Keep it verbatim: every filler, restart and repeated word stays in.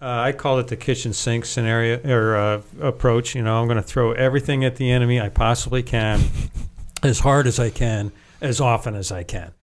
Uh, I call it the kitchen sink scenario or uh, approach. You know, I'm going to throw everything at the enemy I possibly can, as hard as I can, as often as I can.